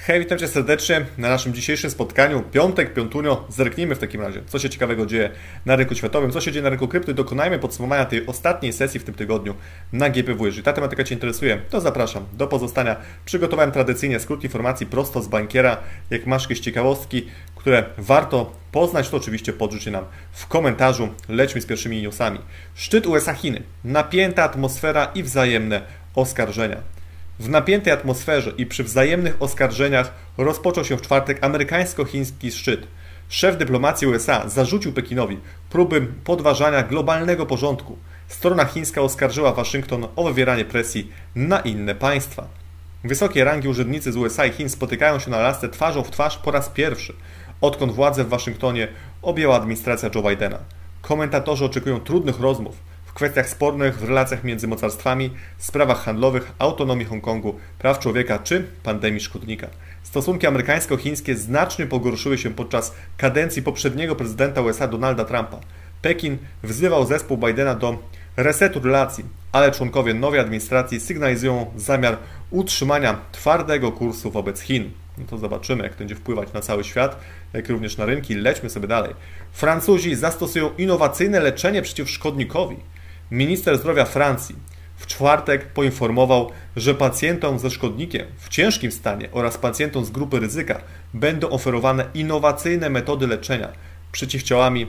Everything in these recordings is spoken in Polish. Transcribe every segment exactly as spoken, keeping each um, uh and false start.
Hej, witam Cię serdecznie na naszym dzisiejszym spotkaniu. Piątek, piątunio, zerknijmy w takim razie, co się ciekawego dzieje na rynku światowym, co się dzieje na rynku krypty. Dokonajmy podsumowania tej ostatniej sesji w tym tygodniu na G P W. Jeżeli ta tematyka Cię interesuje, to zapraszam do pozostania. Przygotowałem tradycyjnie skrót informacji prosto z bankiera. Jak masz jakieś ciekawostki, które warto poznać, to oczywiście podrzuć je nam w komentarzu. Lećmy z pierwszymi newsami. Szczyt U S A-Chiny, napięta atmosfera i wzajemne oskarżenia. W napiętej atmosferze i przy wzajemnych oskarżeniach rozpoczął się w czwartek amerykańsko-chiński szczyt. Szef dyplomacji U S A zarzucił Pekinowi próby podważania globalnego porządku. Strona chińska oskarżyła Waszyngton o wywieranie presji na inne państwa. Wysokie rangi urzędnicy z U S A i Chin spotykają się na Alasce twarzą w twarz po raz pierwszy, odkąd władzę w Waszyngtonie objęła administracja Joe Bidena. Komentatorzy oczekują trudnych rozmów w kwestiach spornych w relacjach między mocarstwami, sprawach handlowych, autonomii Hongkongu, praw człowieka czy pandemii szkodnika. Stosunki amerykańsko-chińskie znacznie pogorszyły się podczas kadencji poprzedniego prezydenta U S A Donalda Trumpa. Pekin wzywał zespół Bidena do resetu relacji, ale członkowie nowej administracji sygnalizują zamiar utrzymania twardego kursu wobec Chin. No to zobaczymy, jak to będzie wpływać na cały świat, jak również na rynki. Lećmy sobie dalej. Francuzi zastosują innowacyjne leczenie przeciw szkodnikowi. Minister zdrowia Francji w czwartek poinformował, że pacjentom ze szkodnikiem w ciężkim stanie oraz pacjentom z grupy ryzyka będą oferowane innowacyjne metody leczenia przeciwciałami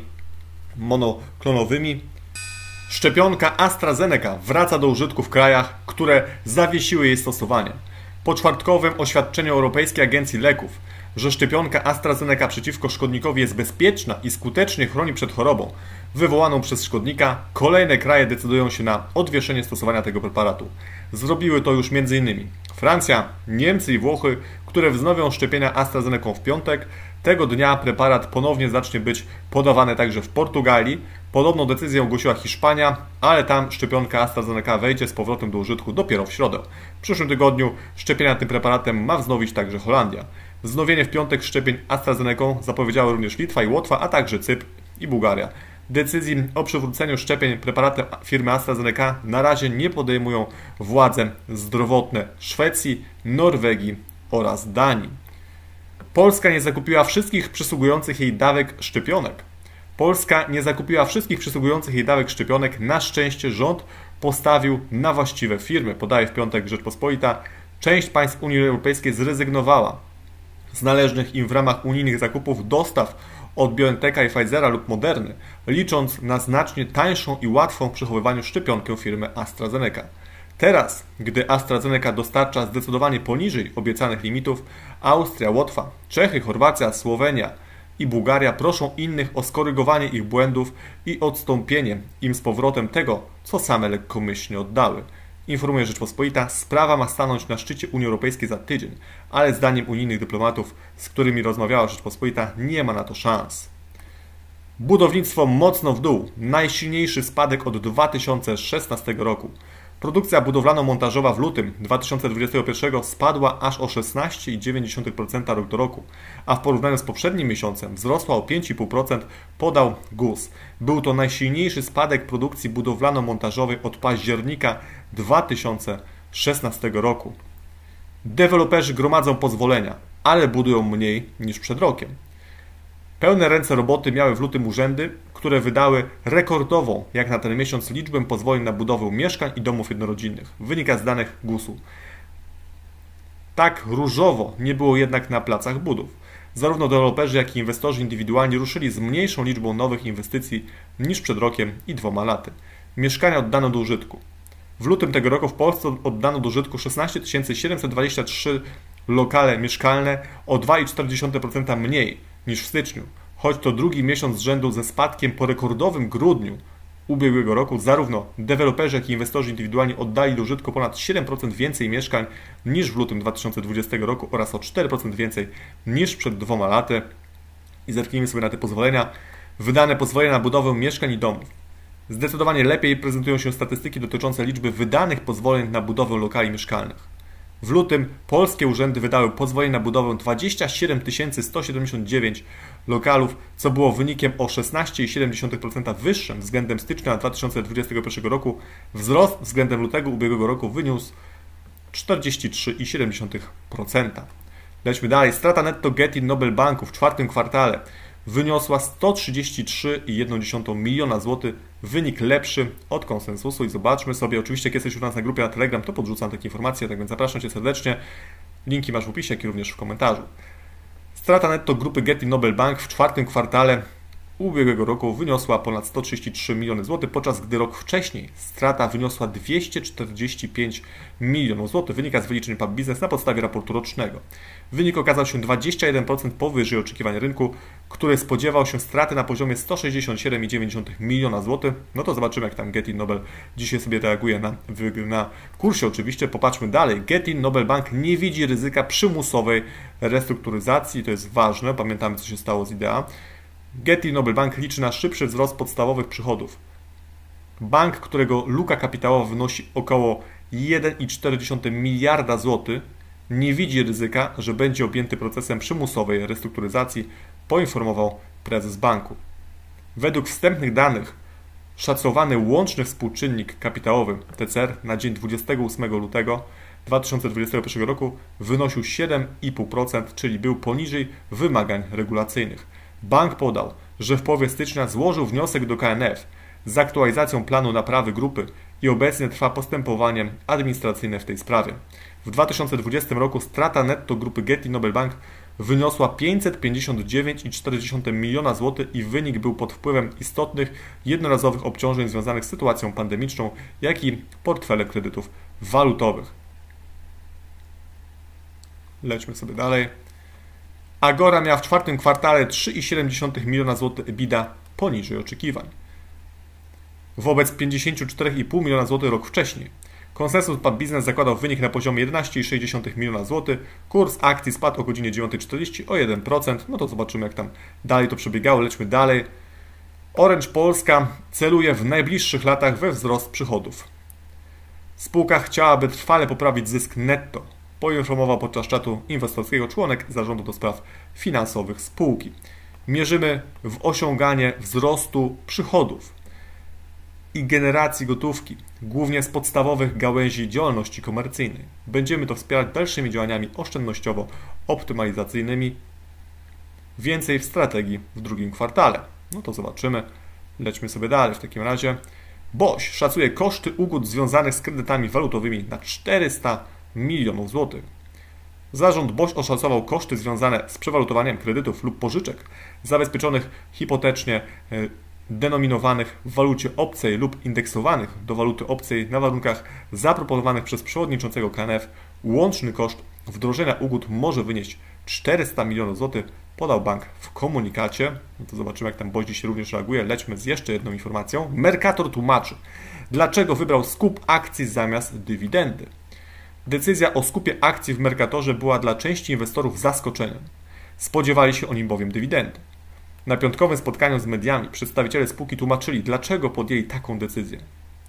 monoklonowymi. Szczepionka AstraZeneca wraca do użytku w krajach, które zawiesiły jej stosowanie. Po czwartkowym oświadczeniu Europejskiej Agencji Leków, że szczepionka AstraZeneca przeciwko szkodnikowi jest bezpieczna i skutecznie chroni przed chorobą wywołaną przez szkodnika, kolejne kraje decydują się na odwieszenie stosowania tego preparatu. Zrobiły to już między innymi Francja, Niemcy i Włochy, które wznowią szczepienia AstraZeneca w piątek. Tego dnia preparat ponownie zacznie być podawany także w Portugalii. Podobną decyzję ogłosiła Hiszpania, ale tam szczepionka AstraZeneca wejdzie z powrotem do użytku dopiero w środę. W przyszłym tygodniu szczepienia tym preparatem ma wznowić także Holandia. Wznowienie w piątek szczepień AstraZeneca zapowiedziały również Litwa i Łotwa, a także Cypr i Bułgaria. Decyzji o przywróceniu szczepień preparatem firmy AstraZeneca na razie nie podejmują władze zdrowotne Szwecji, Norwegii oraz Danii. Polska nie zakupiła wszystkich przysługujących jej dawek szczepionek. Polska nie zakupiła wszystkich przysługujących jej dawek szczepionek. Na szczęście rząd postawił na właściwe firmy. Podaje w piątek Rzeczpospolita. Część państw Unii Europejskiej zrezygnowała z należnych im w ramach unijnych zakupów dostaw od BioNTecha i Pfizera lub Moderny, licząc na znacznie tańszą i łatwą w przechowywaniu szczepionkę firmy AstraZeneca. Teraz, gdy AstraZeneca dostarcza zdecydowanie poniżej obiecanych limitów, Austria, Łotwa, Czechy, Chorwacja, Słowenia i Bułgaria proszą innych o skorygowanie ich błędów i odstąpienie im z powrotem tego, co same lekkomyślnie oddały. Informuje Rzeczpospolita, sprawa ma stanąć na szczycie Unii Europejskiej za tydzień, ale zdaniem unijnych dyplomatów, z którymi rozmawiała Rzeczpospolita, nie ma na to szans. Budownictwo mocno w dół. Najsilniejszy spadek od dwa tysiące szesnastego roku. Produkcja budowlano-montażowa w lutym dwa tysiące dwudziestego pierwszego spadła aż o szesnaście przecinek dziewięć procent rok do roku, a w porównaniu z poprzednim miesiącem wzrosła o pięć przecinek pięć procent, podał G U S. Był to najsilniejszy spadek produkcji budowlano-montażowej od października dwa tysiące szesnastego roku. Deweloperzy gromadzą pozwolenia, ale budują mniej niż przed rokiem. Pełne ręce roboty miały w lutym urzędy, które wydały rekordową, jak na ten miesiąc, liczbę pozwoleń na budowę mieszkań i domów jednorodzinnych. Wynika z danych G U S-u. Tak różowo nie było jednak na placach budów. Zarówno deweloperzy, jak i inwestorzy indywidualni ruszyli z mniejszą liczbą nowych inwestycji niż przed rokiem i dwoma laty. Mieszkania oddano do użytku. W lutym tego roku w Polsce oddano do użytku szesnaście tysięcy siedemset dwadzieścia trzy lokale mieszkalne, o dwa przecinek cztery procent mniej niż w styczniu. Choć to drugi miesiąc z rzędu ze spadkiem po rekordowym grudniu ubiegłego roku, zarówno deweloperzy, jak i inwestorzy indywidualni oddali do użytku ponad siedem procent więcej mieszkań niż w lutym dwa tysiące dwudziestego roku oraz o cztery procent więcej niż przed dwoma laty. I zerknijmy sobie na te pozwolenia. Wydane pozwolenia na budowę mieszkań i domów. Zdecydowanie lepiej prezentują się statystyki dotyczące liczby wydanych pozwoleń na budowę lokali mieszkalnych. W lutym polskie urzędy wydały pozwolenie na budowę dwadzieścia siedem tysięcy sto siedemdziesiąt dziewięć lokalów, co było wynikiem o szesnaście przecinek siedem procent wyższym względem stycznia dwa tysiące dwudziestego pierwszego roku. Wzrost względem lutego ubiegłego roku wyniósł czterdzieści trzy przecinek siedem procent. Lećmy dalej. Strata netto Getin Nobel Banku w czwartym kwartale wyniosła sto trzydzieści trzy przecinek jeden miliona złotych. Wynik lepszy od konsensusu i zobaczmy sobie, oczywiście jak jesteś u nas na grupie na Telegram, to podrzucam takie informacje, tak więc zapraszam Cię serdecznie. Linki masz w opisie, jak i również w komentarzu. Strata netto grupy Getin Nobel Bank w czwartym kwartale ubiegłego roku wyniosła ponad sto trzydzieści trzy miliony złotych, podczas gdy rok wcześniej strata wyniosła dwieście czterdzieści pięć milionów złotych. Wynika z wyliczeń P A B Business na podstawie raportu rocznego. Wynik okazał się dwadzieścia jeden procent powyżej oczekiwań rynku, który spodziewał się straty na poziomie sto sześćdziesiąt siedem przecinek dziewięć miliona złotych. No to zobaczymy, jak tam Getin Nobel dzisiaj sobie reaguje na, na kursie oczywiście. Popatrzmy dalej. Getin Nobel Bank nie widzi ryzyka przymusowej restrukturyzacji. To jest ważne. Pamiętamy, co się stało z Idea. Getin Nobel Bank liczy na szybszy wzrost podstawowych przychodów. Bank, którego luka kapitałowa wynosi około jeden przecinek cztery miliarda złotych, nie widzi ryzyka, że będzie objęty procesem przymusowej restrukturyzacji, poinformował prezes banku. Według wstępnych danych szacowany łączny współczynnik kapitałowy T C R na dzień dwudziestego ósmego lutego dwa tysiące dwudziestego pierwszego roku wynosił siedem przecinek pięć procent, czyli był poniżej wymagań regulacyjnych. Bank podał, że w połowie stycznia złożył wniosek do K N F z aktualizacją planu naprawy grupy i obecnie trwa postępowanie administracyjne w tej sprawie. W dwa tysiące dwudziestym roku strata netto grupy Getin Nobel Bank wyniosła pięćset pięćdziesiąt dziewięć przecinek cztery miliona złotych i wynik był pod wpływem istotnych, jednorazowych obciążeń związanych z sytuacją pandemiczną, jak i portfele kredytów walutowych. Lećmy sobie dalej. Agora miała w czwartym kwartale trzy przecinek siedem miliona złotych EBITDA poniżej oczekiwań, wobec pięćdziesiąt cztery przecinek pięć miliona złotych rok wcześniej. Konsensus P A B Business zakładał wynik na poziomie jedenaście przecinek sześć miliona złotych. Kurs akcji spadł o godzinie dziewiątej czterdzieści o jeden procent. No to zobaczymy, jak tam dalej to przebiegało. Lećmy dalej. Orange Polska celuje w najbliższych latach we wzrost przychodów. Spółka chciałaby trwale poprawić zysk netto, poinformował podczas czatu inwestorskiego członek zarządu do spraw finansowych spółki. Mierzymy w osiąganie wzrostu przychodów i generacji gotówki, głównie z podstawowych gałęzi działalności komercyjnej. Będziemy to wspierać dalszymi działaniami oszczędnościowo-optymalizacyjnymi. Więcej w strategii w drugim kwartale. No to zobaczymy. Lećmy sobie dalej w takim razie. Boś szacuje koszty ugód związanych z kredytami walutowymi na czterysta milionów złotych. Zarząd Boś oszacował koszty związane z przewalutowaniem kredytów lub pożyczek zabezpieczonych hipotecznie denominowanych w walucie obcej lub indeksowanych do waluty obcej na warunkach zaproponowanych przez przewodniczącego K N F. Łączny koszt wdrożenia ugód może wynieść czterysta milionów złotych, podał bank w komunikacie. No to zobaczymy, jak tam Boś dziś również reaguje. Lećmy z jeszcze jedną informacją. Mercator tłumaczy, dlaczego wybrał skup akcji zamiast dywidendy. Decyzja o skupie akcji w Mercatorze była dla części inwestorów zaskoczeniem. Spodziewali się oni bowiem dywidendy. Na piątkowym spotkaniu z mediami przedstawiciele spółki tłumaczyli, dlaczego podjęli taką decyzję.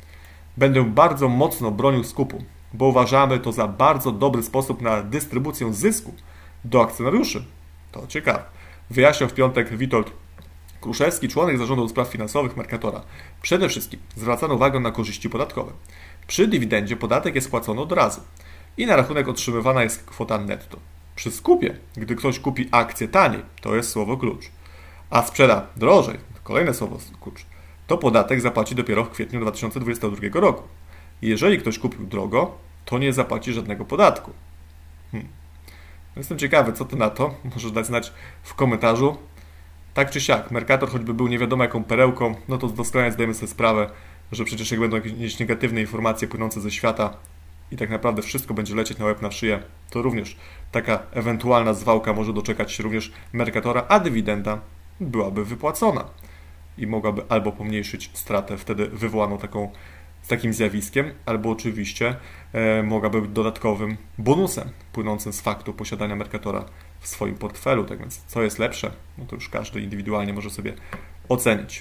Będę bardzo mocno bronił skupu, bo uważamy to za bardzo dobry sposób na dystrybucję zysku do akcjonariuszy. To ciekawe. Wyjaśniał w piątek Witold Kruszewski, członek zarządu do spraw finansowych Mercatora. Przede wszystkim zwracano uwagę na korzyści podatkowe. Przy dywidendzie podatek jest płacony od razu i na rachunek otrzymywana jest kwota netto. Przy skupie, gdy ktoś kupi akcję taniej, to jest słowo klucz, a sprzeda drożej, to kolejne słowo klucz, to podatek zapłaci dopiero w kwietniu dwa tysiące dwudziestego drugiego roku. Jeżeli ktoś kupił drogo, to nie zapłaci żadnego podatku. Hmm. Jestem ciekawy, co ty na to? Możesz dać znać w komentarzu. Tak czy siak, Mercator choćby był nie wiadomo jaką perełką, no to doskonale zdajemy sobie sprawę, że przecież jak będą jakieś negatywne informacje płynące ze świata i tak naprawdę wszystko będzie lecieć na łeb na szyję, to również taka ewentualna zwałka może doczekać się również Mercatora, a dywidenda byłaby wypłacona i mogłaby albo pomniejszyć stratę wtedy wywołaną taką, z takim zjawiskiem, albo oczywiście e, mogłaby być dodatkowym bonusem płynącym z faktu posiadania Mercatora w swoim portfelu. Tak więc co jest lepsze, no to już każdy indywidualnie może sobie ocenić.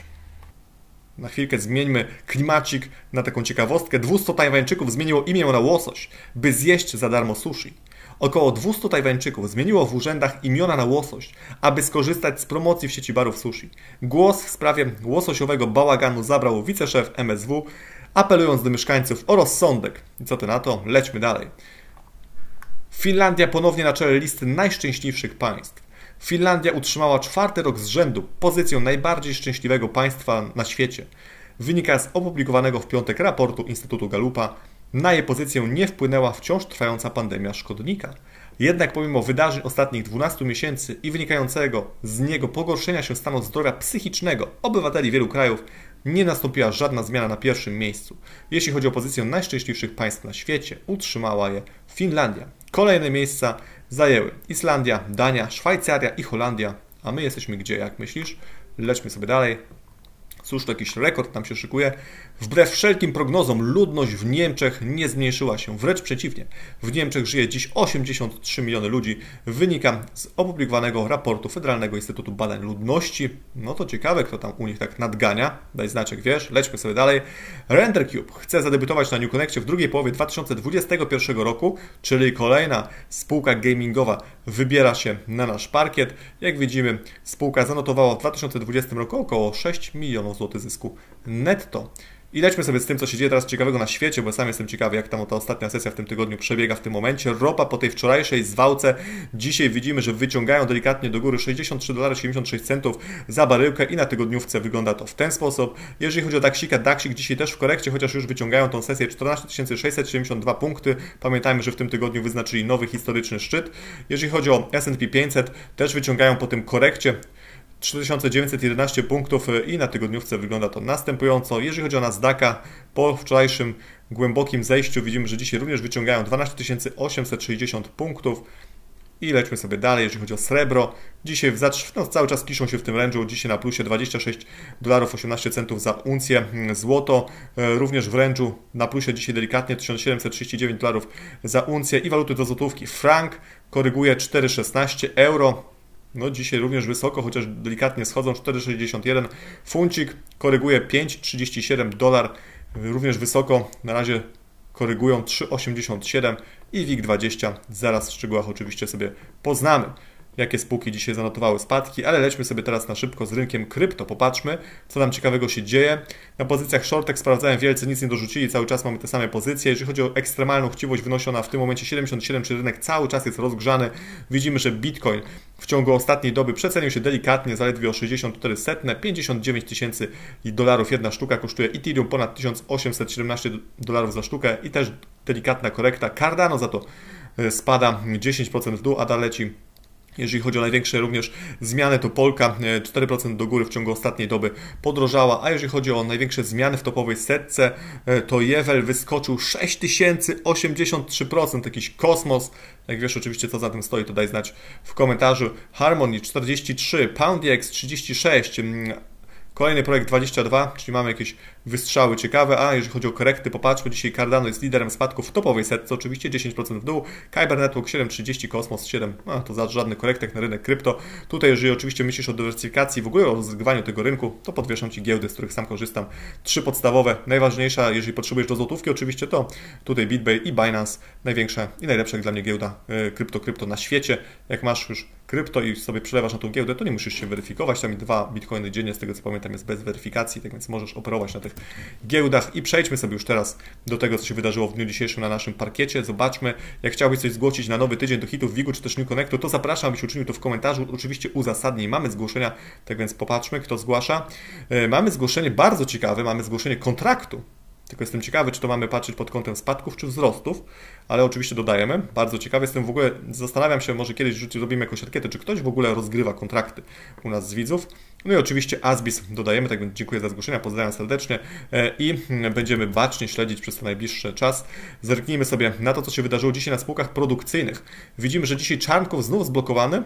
Na chwilkę zmieńmy klimacik na taką ciekawostkę. dwieście Tajwańczyków zmieniło imię na łosoś, by zjeść za darmo sushi. Około dwieście Tajwańczyków zmieniło w urzędach imiona na łosoś, aby skorzystać z promocji w sieci barów sushi. Głos w sprawie łososiowego bałaganu zabrał wiceszef M S W, apelując do mieszkańców o rozsądek. I co ty na to? Lećmy dalej. Finlandia ponownie na czele listy najszczęśliwszych państw. Finlandia utrzymała czwarty rok z rzędu pozycję najbardziej szczęśliwego państwa na świecie. Wynika z opublikowanego w piątek raportu Instytutu Gallupa. Na jej pozycję nie wpłynęła wciąż trwająca pandemia szkodnika. Jednak pomimo wydarzeń ostatnich dwunastu miesięcy i wynikającego z niego pogorszenia się stanu zdrowia psychicznego obywateli wielu krajów, nie nastąpiła żadna zmiana na pierwszym miejscu. Jeśli chodzi o pozycję najszczęśliwszych państw na świecie, utrzymała je Finlandia. Kolejne miejsca zajęły Islandia, Dania, Szwajcaria i Holandia. A my jesteśmy gdzie, jak myślisz? Lećmy sobie dalej. Cóż, to jakiś rekord nam się szykuje. Wbrew wszelkim prognozom ludność w Niemczech nie zmniejszyła się, wręcz przeciwnie. W Niemczech żyje dziś osiemdziesiąt trzy miliony ludzi. Wynika z opublikowanego raportu Federalnego Instytutu Badań Ludności. No to ciekawe, kto tam u nich tak nadgania. Daj znać, jak wiesz. Lećmy sobie dalej. RenderCube chce zadebiutować na New Connectie w drugiej połowie dwa tysiące dwudziestego pierwszego roku, czyli kolejna spółka gamingowa wybiera się na nasz parkiet. Jak widzimy, spółka zanotowała w dwa tysiące dwudziestym roku około sześć milionów złotych zysku netto. I lećmy sobie z tym, co się dzieje teraz ciekawego na świecie, bo sam jestem ciekawy, jak tam ta ostatnia sesja w tym tygodniu przebiega w tym momencie. Ropa po tej wczorajszej zwałce, dzisiaj widzimy, że wyciągają delikatnie do góry sześćdziesiąt trzy dolary siedemdziesiąt sześć centów za baryłkę i na tygodniówce wygląda to w ten sposób. Jeżeli chodzi o Daxika, Daxik dzisiaj też w korekcie, chociaż już wyciągają tą sesję czternaście tysięcy sześćset siedemdziesiąt dwa punkty. Pamiętajmy, że w tym tygodniu wyznaczyli nowy historyczny szczyt. Jeżeli chodzi o S and P pięćset, też wyciągają po tym korekcie trzy tysiące dziewięćset jedenaście punktów i na tygodniówce wygląda to następująco. Jeżeli chodzi o Nasdaqa, po wczorajszym głębokim zejściu widzimy, że dzisiaj również wyciągają dwanaście tysięcy osiemset sześćdziesiąt punktów. I lećmy sobie dalej, jeżeli chodzi o srebro. Dzisiaj w no, cały czas kiszą się w tym range'u, dzisiaj na plusie dwadzieścia sześć dolarów osiemnaście centów za uncję. Złoto również w range'u, na plusie dzisiaj delikatnie tysiąc siedemset trzydzieści dziewięć dolarów za uncję. I waluty do złotówki. Frank koryguje cztery szesnaście, euro no dzisiaj również wysoko, chociaż delikatnie schodzą, cztery sześćdziesiąt jeden. Funcik koryguje pięć trzydzieści siedem, dolar również wysoko, na razie korygują trzy osiemdziesiąt siedem i WIG dwadzieścia. Zaraz w szczegółach oczywiście sobie poznamy, jakie spółki dzisiaj zanotowały spadki, ale lećmy sobie teraz na szybko z rynkiem krypto. Popatrzmy, co tam ciekawego się dzieje. Na pozycjach shortek sprawdzałem, wielcy nic nie dorzucili, cały czas mamy te same pozycje. Jeżeli chodzi o ekstremalną chciwość, wynosi ona w tym momencie siedemdziesiąt siedem, czyli rynek cały czas jest rozgrzany. Widzimy, że Bitcoin w ciągu ostatniej doby przecenił się delikatnie, zaledwie o sześćdziesiąt cztery setne, pięćdziesiąt dziewięć tysięcy dolarów jedna sztuka kosztuje. Ethereum ponad tysiąc osiemset siedemnaście dolarów za sztukę i też delikatna korekta. Cardano za to spada dziesięć procent w dół, a dalej leci. Jeżeli chodzi o największe również zmiany, to Polka cztery procent do góry w ciągu ostatniej doby podrożała, a jeżeli chodzi o największe zmiany w topowej setce, to Jewel wyskoczył sześć tysięcy osiemdziesiąt trzy procent, jakiś kosmos. Jak wiesz oczywiście, co za tym stoi, to daj znać w komentarzu. Harmony czterdzieści trzy, PoundX trzydzieści sześć, kolejny projekt dwadzieścia dwa, czyli mamy jakieś wystrzały ciekawe, a jeżeli chodzi o korekty, popatrzmy, dzisiaj Cardano jest liderem spadków w topowej setce, oczywiście dziesięć procent w dół, Kyber Network siedem trzydzieści, Cosmos siedem, a to za żadny korektek na rynek krypto. Tutaj jeżeli oczywiście myślisz o dywersyfikacji, w ogóle o rozgrywaniu tego rynku, to podwieszam Ci giełdy, z których sam korzystam, trzy podstawowe, najważniejsza, jeżeli potrzebujesz do złotówki oczywiście, to tutaj BitBay i Binance, największa i najlepsza dla mnie giełda krypto, krypto na świecie. Jak masz już krypto i sobie przelewasz na tą giełdę, to nie musisz się weryfikować, tam i dwa bitcoiny dziennie, z tego co pamiętam jest bez weryfikacji, tak więc możesz operować na tych giełdach. I przejdźmy sobie już teraz do tego, co się wydarzyło w dniu dzisiejszym na naszym parkiecie. Zobaczmy, jak chciałbyś coś zgłosić na nowy tydzień do hitów WIG-u czy też New Connectu, to zapraszam, abyś uczynił to w komentarzu. Oczywiście uzasadnij. Mamy zgłoszenia, tak więc popatrzmy, kto zgłasza. Mamy zgłoszenie bardzo ciekawe, mamy zgłoszenie kontraktu. Tylko jestem ciekawy, czy to mamy patrzeć pod kątem spadków czy wzrostów, ale oczywiście dodajemy. Bardzo ciekawy jestem w ogóle, zastanawiam się, może kiedyś w życiu zrobimy jakąś ankietę, czy ktoś w ogóle rozgrywa kontrakty u nas z widzów. No i oczywiście Asbis dodajemy, tak więc dziękuję za zgłoszenia, pozdrawiam serdecznie i będziemy bacznie śledzić przez ten najbliższy czas. Zerknijmy sobie na to, co się wydarzyło dzisiaj na spółkach produkcyjnych. Widzimy, że dzisiaj Czarnków znów zblokowany.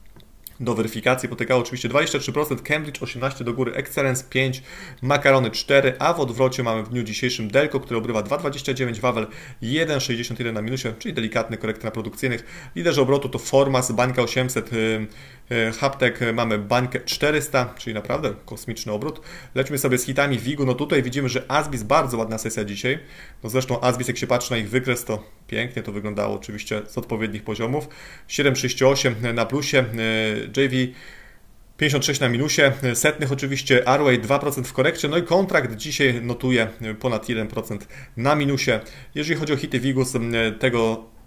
Do weryfikacji potykało oczywiście dwadzieścia trzy procent, Cambridge osiemnaście do góry, Excellence pięć, Makarony cztery, a w odwrocie mamy w dniu dzisiejszym Delco, który obrywa dwa dwadzieścia dziewięć, Wawel jeden sześćdziesiąt jeden na minusie, czyli delikatny korekt na produkcyjnych. Liderzy obrotu to Formas, Bańka osiemset, Haptek, mamy Bańkę czterysta, czyli naprawdę kosmiczny obrót. Lećmy sobie z hitami WIG-u, no tutaj widzimy, że Asbis, bardzo ładna sesja dzisiaj. No zresztą Asbis, jak się patrzy na ich wykres, to pięknie to wyglądało oczywiście z odpowiednich poziomów. siedem sześćdziesiąt osiem na plusie, J V pięćdziesiąt sześć na minusie, setnych oczywiście, Arway dwa procent w korekcie, no i kontrakt dzisiaj notuje ponad jeden procent na minusie. Jeżeli chodzi o hity WIG-u z tego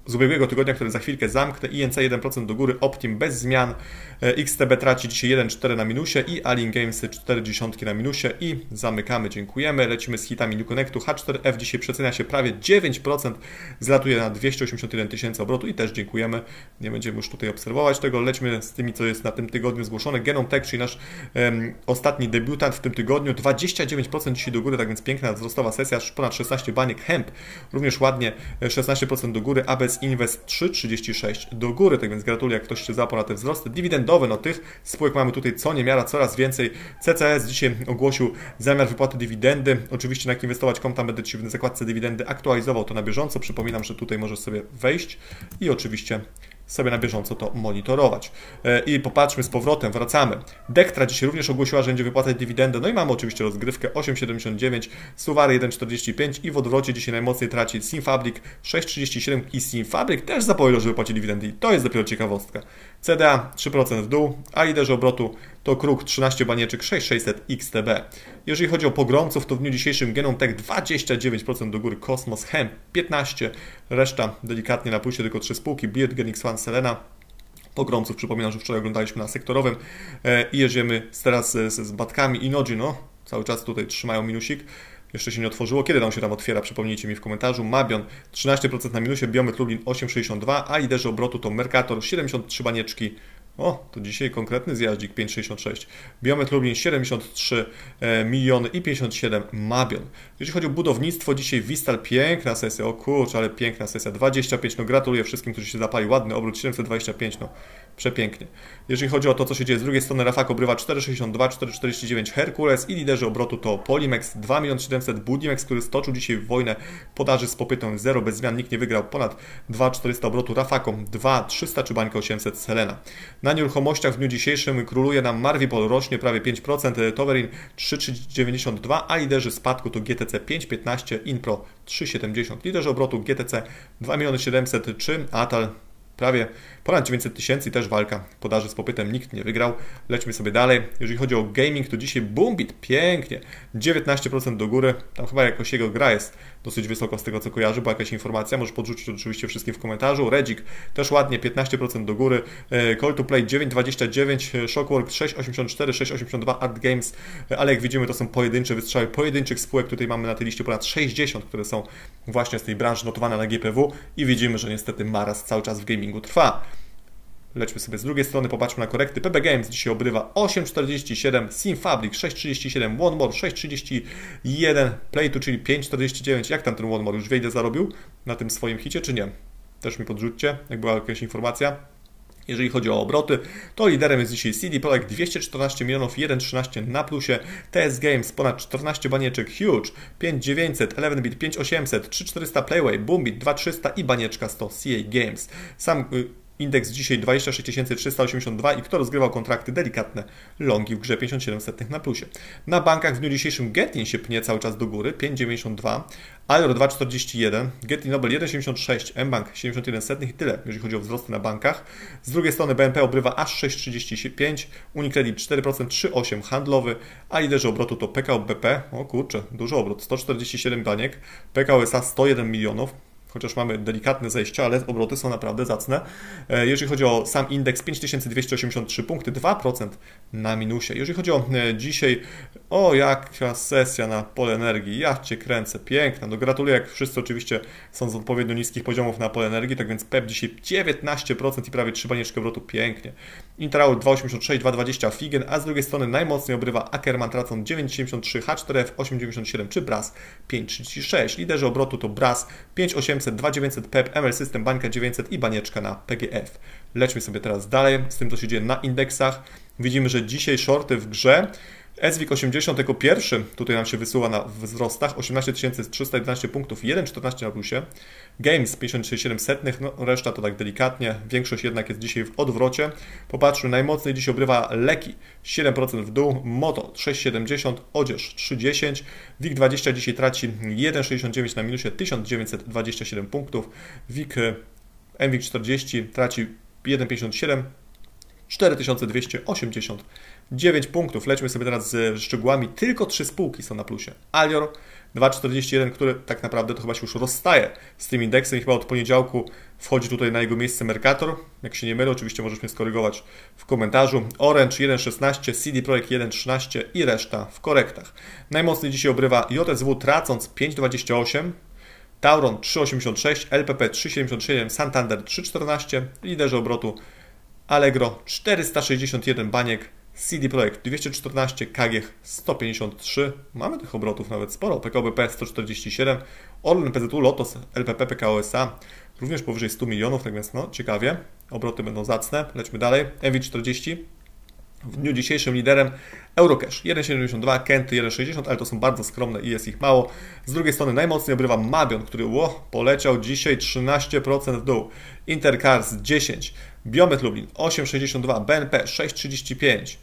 z ubiegłego tygodnia, które za chwilkę zamknę. I N C jeden procent do góry, Optim bez zmian, X T B traci dzisiaj jeden przecinek cztery na minusie i Alien Games cztery dziesiątki na minusie i zamykamy, dziękujemy. Lecimy z hitami New Connectu. H cztery F dzisiaj przecenia się prawie dziewięć procent, zlatuje na dwieście osiemdziesiąt jeden tysięcy obrotu i też dziękujemy. Nie będziemy już tutaj obserwować tego. Lećmy z tymi, co jest na tym tygodniu zgłoszone. Genom Tech, czyli nasz um, ostatni debiutant w tym tygodniu, dwadzieścia dziewięć procent dzisiaj do góry, tak więc piękna wzrostowa sesja, aż ponad szesnaście baniek. Hemp również ładnie, szesnaście procent do góry, A B S Invest trzy przecinek trzydzieści sześć do góry, tak więc gratuluję, jak ktoś się zapał na te wzrosty. Dywidendowe, no tych spółek mamy tutaj co niemiara, coraz więcej. C C S dzisiaj ogłosił zamiar wypłaty dywidendy, oczywiście na jak inwestować kropka com, tam będę Ci w zakładce dywidendy aktualizował to na bieżąco, przypominam, że tutaj możesz sobie wejść i oczywiście sobie na bieżąco to monitorować. I popatrzmy z powrotem, wracamy. Dektra dzisiaj również ogłosiła, że będzie wypłacać dywidendę, no i mamy oczywiście rozgrywkę osiem przecinek siedemdziesiąt dziewięć, Suwary jeden przecinek czterdzieści pięć i w odwrocie dzisiaj najmocniej traci Simfabrik sześć przecinek trzydzieści siedem i Simfabrik też zapowiedział, że wypłaci dywidendy i to jest dopiero ciekawostka. C D A trzy procent w dół, a liderzy obrotu to Kruk trzynaście banieczek, sześć tysięcy sześćset X T B. Jeżeli chodzi o pogromców, to w dniu dzisiejszym Genom Tech dwadzieścia dziewięć procent do góry, Kosmos, Hemp piętnaście procent, reszta delikatnie na plusie, tylko trzy spółki, Beard, Genix One, Selena. Pogromców przypominam, że wczoraj oglądaliśmy na sektorowym i jedziemy teraz z, z Batkami i Nodzi, no cały czas tutaj trzymają minusik. Jeszcze się nie otworzyło. Kiedy nam się tam otwiera? Przypomnijcie mi w komentarzu. Mabion trzynaście procent na minusie, Biomet Lublin osiem przecinek sześćdziesiąt dwa, a liderzy obrotu to Mercator siedemdziesiąt trzy banieczki. O, to dzisiaj konkretny zjaździk pięć przecinek sześćdziesiąt sześć. Biomet Lublin siedemdziesiąt trzy miliony i pięćdziesiąt siedem Mabion. Jeżeli chodzi o budownictwo, dzisiaj Vistal piękna sesja. O kurczę, ale piękna sesja. dwadzieścia pięć, no gratuluję wszystkim, którzy się zapali. Ładny obrót, siedemset dwadzieścia pięć, no przepięknie. Jeżeli chodzi o to, co się dzieje z drugiej strony, Rafak obrywa cztery przecinek sześćdziesiąt dwa, cztery przecinek czterdzieści dziewięć Herkules i liderzy obrotu to Polimex dwa miliony siedemset, Budimex, który stoczył dzisiaj wojnę podaży z popytem zero, bez zmian, nikt nie wygrał, ponad dwa tysiące czterysta obrotu Rafakom, dwa tysiące trzysta czy bańka osiemset Selena. Na nieruchomościach w dniu dzisiejszym króluje nam Marvipol, rośnie prawie pięć procent, Towerin trzy przecinek dziewięćdziesiąt dwa, a liderzy spadku to G T C pięć przecinek piętnaście, Inpro trzy przecinek siedemdziesiąt. Liderzy obrotu G T C dwa miliony siedemset czy Atal prawie ponad dziewięćset tysięcy i też walka podaży z popytem, nikt nie wygrał. Lećmy sobie dalej. Jeżeli chodzi o gaming, to dzisiaj Boombit, pięknie, dziewiętnaście procent do góry, tam chyba jakoś jego gra jest dosyć wysoko z tego co kojarzy, była jakaś informacja, możesz podrzucić oczywiście wszystkim w komentarzu. Redzik też ładnie, piętnaście procent do góry, Call to Play dziewięć przecinek dwadzieścia dziewięć, Shockwork sześć przecinek osiemdziesiąt cztery, sześć przecinek osiemdziesiąt dwa, Art Games, ale jak widzimy to są pojedyncze wystrzały pojedynczych spółek, tutaj mamy na tej liście ponad sześćdziesiąt, które są właśnie z tej branży notowane na G P W i widzimy, że niestety maraz cały czas w gamingu trwa. Lećmy sobie z drugiej strony, popatrzmy na korekty. P B Games dzisiaj obrywa osiem przecinek czterdzieści siedem, Simfabrik sześć przecinek trzydzieści siedem, One More sześć przecinek trzydzieści jeden, Play to, czyli pięć przecinek czterdzieści dziewięć. Jak tam ten One More? Już Wejdę zarobił na tym swoim hicie, czy nie? Też mi podrzućcie, jak była jakaś informacja. Jeżeli chodzi o obroty, to liderem jest dzisiaj C D Projekt dwieście czternaście milionów, jeden przecinek trzynaście na plusie, T S Games ponad czternaście banieczek, Huge pięć tysięcy dziewięćset, Elevenbit pięć tysięcy osiemset, trzy tysiące czterysta Playway, Boombit dwa tysiące trzysta i banieczka sto C A Games. Sam indeks dzisiaj dwadzieścia sześć tysięcy trzysta osiemdziesiąt dwa i kto rozgrywał kontrakty delikatne, longi w grze pięćdziesiąt siedem setnych na plusie. Na bankach w dniu dzisiejszym Getin się pnie cały czas do góry, pięć przecinek dziewięćdziesiąt dwa, Alro dwa przecinek czterdzieści jeden, Getin Nobel jeden przecinek siedemdziesiąt sześć, mBank siedemdziesiąt jeden setnych i tyle, jeżeli chodzi o wzrosty na bankach. Z drugiej strony B N P obrywa aż sześć przecinek trzydzieści pięć, Unicredit cztery procent, trzy przecinek osiem handlowy, a liderzy obrotu to P K O B P, o kurczę, duży obrót, sto czterdzieści siedem baniek, P K O S A sto jeden milionów, chociaż mamy delikatne zejście, ale obroty są naprawdę zacne. Jeżeli chodzi o sam indeks, pięć tysięcy dwieście osiemdziesiąt trzy punkty, dwa procent na minusie. Jeżeli chodzi o dzisiaj, o jaka sesja na pole energii, ja Cię kręcę, piękna. No gratuluję, jak wszyscy oczywiście są z odpowiednio niskich poziomów na pole energii, tak więc P E P dzisiaj dziewiętnaście procent i prawie trzy banieczki obrotu, pięknie. Intraul dwa przecinek osiemdziesiąt sześć, dwa przecinek dwadzieścia Figen, a z drugiej strony najmocniej obrywa Ackerman Tracon dziewięć przecinek siedemdziesiąt trzy, H cztery F osiem przecinek dziewięćdziesiąt siedem czy Bras pięć przecinek trzydzieści sześć. Liderzy obrotu to Bras pięć tysięcy osiemset, dwa tysiące dziewięćset P E P, M L System, Bańka dziewięćset i banieczka na P G F. Lećmy sobie teraz dalej z tym, co się dzieje na indeksach. Widzimy, że dzisiaj shorty w grze. S W I K osiemdziesiąt jako pierwszy tutaj nam się wysuwa na wzrostach, osiemnaście tysięcy trzysta jedenaście punktów, jeden przecinek czternaście na plusie. Games pięćdziesiąt siedem setnych, no reszta to tak delikatnie, większość jednak jest dzisiaj w odwrocie. Popatrzmy, najmocniej dziś obrywa Leki, siedem procent w dół, Moto sześć przecinek siedemdziesiąt, Odzież trzy przecinek dziesięć, W I K dwadzieścia dzisiaj traci jeden przecinek sześćdziesiąt dziewięć na minusie, tysiąc dziewięćset dwadzieścia siedem punktów, W I K M W I K czterdzieści traci jeden przecinek pięćdziesiąt siedem, cztery tysiące dwieście osiemdziesiąt dziewięć punktów. Lećmy sobie teraz z szczegółami. Tylko trzy spółki są na plusie. Alior dwa czterdzieści jeden, który tak naprawdę to chyba się już rozstaje z tym indeksem i chyba od poniedziałku wchodzi tutaj na jego miejsce Mercator. Jak się nie mylę, oczywiście możesz mnie skorygować w komentarzu. Orange jeden szesnaście, C D Projekt jeden trzynaście i reszta w korektach. Najmocniej dzisiaj obrywa J S W, tracąc pięć dwadzieścia osiem. Tauron trzy osiemdziesiąt sześć, L P P trzy siedemdziesiąt siedem, Santander trzy czternaście, liderzy obrotu Allegro czterysta sześćdziesiąt jeden, Baniek, C D Projekt dwieście czternaście, K G sto pięćdziesiąt trzy, mamy tych obrotów nawet sporo, P K O B P sto czterdzieści siedem, Orlen, P Z U, Lotos, L P P, P K O S A również powyżej stu milionów, tak więc no ciekawie, obroty będą zacne, lećmy dalej, M V czterdzieści. W dniu dzisiejszym liderem Eurocash jeden siedemdziesiąt dwa, Kenty jeden sześćdziesiąt, ale to są bardzo skromne i jest ich mało. Z drugiej strony najmocniej obrywa Mabion, który ło, poleciał dzisiaj trzynaście procent w dół. Intercars dziesięć, Biomet Lublin osiem sześćdziesiąt dwa, B N P sześć trzydzieści pięć.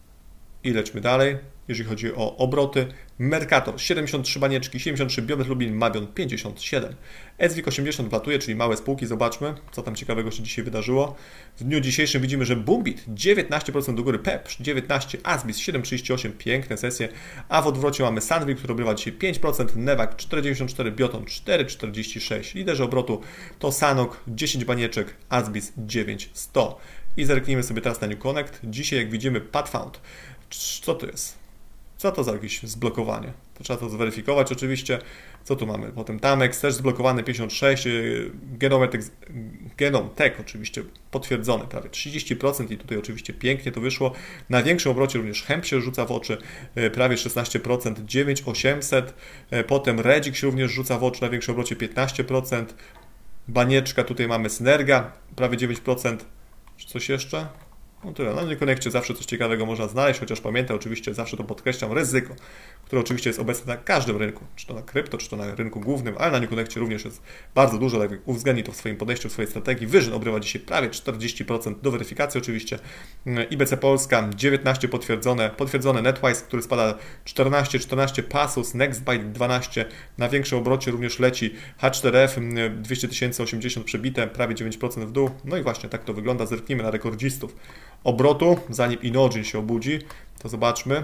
I lećmy dalej, jeżeli chodzi o obroty. Mercator siedemdziesiąt trzy, Banieczki siedemdziesiąt trzy, Biomet Lublin, Mabion pięćdziesiąt siedem. S W I K osiemdziesiąt wlatuje, czyli małe spółki. Zobaczmy, co tam ciekawego się dzisiaj wydarzyło. W dniu dzisiejszym widzimy, że Bumbit dziewiętnaście procent do góry, Pepsz dziewiętnaście, Asbis siedem trzydzieści osiem, piękne sesje. A w odwrocie mamy Sandvik, który obrywa dzisiaj pięć procent, Nevak cztery dziewięćdziesiąt cztery, Bioton cztery czterdzieści sześć. Liderzy obrotu to Sanok dziesięć, Banieczek, Asbis dziewięć sto. I zerknijmy sobie teraz na New Connect. Dzisiaj, jak widzimy, PadFound. Co to jest? Co to za jakieś zblokowanie? To trzeba to zweryfikować oczywiście. Co tu mamy? Potem Tamex też zblokowany pięćdziesiąt sześć, Genome Tech, Genome Tech oczywiście potwierdzony prawie trzydzieści procent i tutaj oczywiście pięknie to wyszło. Na większym obrocie również Hemp się rzuca w oczy, prawie szesnaście procent, dziewięć tysięcy osiemset. Potem Redzik się również rzuca w oczy na większym obrocie piętnaście procent. Banieczka, tutaj mamy Synerga, prawie dziewięć procent. Czy coś jeszcze? No tyle. Na New Connectie zawsze coś ciekawego można znaleźć, chociaż pamiętaj, oczywiście zawsze to podkreślam, ryzyko, które oczywiście jest obecne na każdym rynku, czy to na krypto, czy to na rynku głównym, ale na New Connectie również jest bardzo dużo, tak uwzględnij to w swoim podejściu, w swojej strategii. Wyżyn obrywa dzisiaj prawie czterdzieści procent do weryfikacji oczywiście. I B C Polska dziewiętnaście potwierdzone, potwierdzone NetWise, który spada czternaście czternaście, Pasus, Nextbyte dwanaście, na większym obrocie również leci H cztery F dwieście tysięcy osiemdziesiąt przebite, prawie dziewięć procent w dół. No i właśnie tak to wygląda, zerknijmy na rekordzistów obrotu, zanim Inogin się obudzi, to zobaczmy.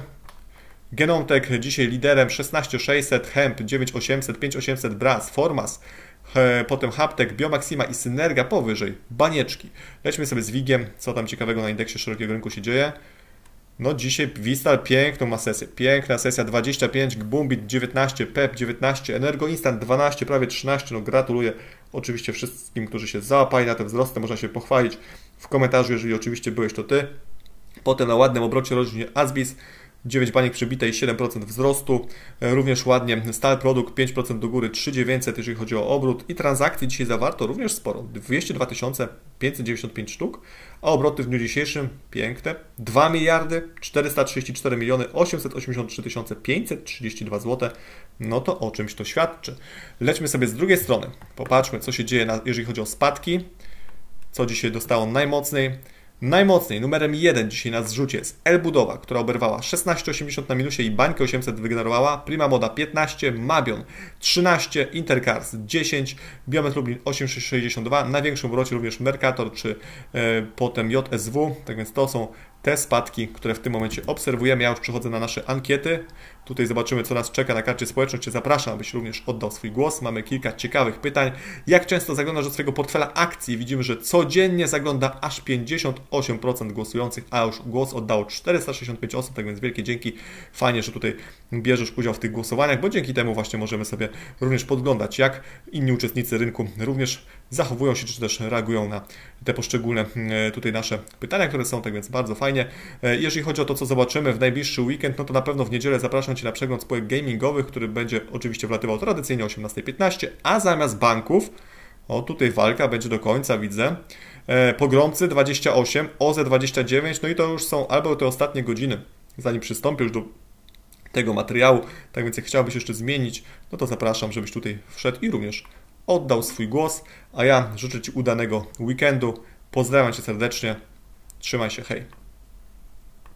Genome Tech dzisiaj liderem szesnaście sześćset, Hemp dziewięć osiemset, pięć osiemset, Braz, Formas, he, potem Haptek, Biomaxima i Synerga powyżej, Banieczki. Lećmy sobie z Wigiem, co tam ciekawego na indeksie szerokiego rynku się dzieje. No dzisiaj Vistal piękną ma sesję, piękna sesja, dwadzieścia pięć, Bumbit dziewiętnaście, Pep dziewiętnaście, Energo Instant dwanaście, prawie trzynaście, no gratuluję oczywiście wszystkim, którzy się załapali na te wzrosty, można się pochwalić w komentarzu, jeżeli oczywiście byłeś to Ty. Potem na ładnym obrocie rośnie Asbis, dziewięć baniek przebite i siedem procent wzrostu. Również ładnie Stal Produkt, pięć procent do góry, trzy tysiące dziewięćset, jeżeli chodzi o obrót. I transakcji dzisiaj zawarto również sporo, dwieście dwa tysiące pięćset dziewięćdziesiąt pięć sztuk, a obroty w dniu dzisiejszym piękne, dwa miliardy czterysta trzydzieści cztery miliony osiemset osiemdziesiąt trzy tysiące pięćset trzydzieści dwa złote. No to o czymś to świadczy. Lećmy sobie z drugiej strony, popatrzmy, co się dzieje, na, jeżeli chodzi o spadki, co dzisiaj dostało najmocniej. Najmocniej, numerem jeden dzisiaj na zrzucie jest L-Budowa, która oberwała szesnaście osiemdziesiąt na minusie i bańkę osiemset wygenerowała, Prima Moda piętnaście, Mabion trzynaście, Intercars dziesięć, Biomet Lublin osiem sześćdziesiąt dwa, na większym obrocie również Mercator czy e, potem J S W, tak więc to są te spadki, które w tym momencie obserwujemy. Ja już przechodzę na nasze ankiety. Tutaj zobaczymy, co nas czeka na karcie społeczności. Zapraszam, abyś również oddał swój głos. Mamy kilka ciekawych pytań. Jak często zaglądasz do swojego portfela akcji? Widzimy, że codziennie zagląda aż pięćdziesiąt osiem procent głosujących, a już głos oddało czterysta sześćdziesiąt pięć osób, tak więc wielkie dzięki. Fajnie, że tutaj bierzesz udział w tych głosowaniach, bo dzięki temu właśnie możemy sobie również podglądać, jak inni uczestnicy rynku również zachowują się, czy też reagują na te poszczególne tutaj nasze pytania, które są, tak więc bardzo fajnie. Jeżeli chodzi o to, co zobaczymy w najbliższy weekend, no to na pewno w niedzielę zapraszam Cię na przegląd spółek gamingowych, który będzie oczywiście wlatywał tradycyjnie o osiemnasta piętnaście, a zamiast banków, o tutaj walka będzie do końca, widzę, Pogromcy dwadzieścia osiem, O Z E dwadzieścia dziewięć, no i to już są albo te ostatnie godziny, zanim przystąpię już do tego materiału, tak więc jak chciałbyś jeszcze zmienić, no to zapraszam, żebyś tutaj wszedł i również oddał swój głos, a ja życzę Ci udanego weekendu, pozdrawiam Cię serdecznie, trzymaj się, hej!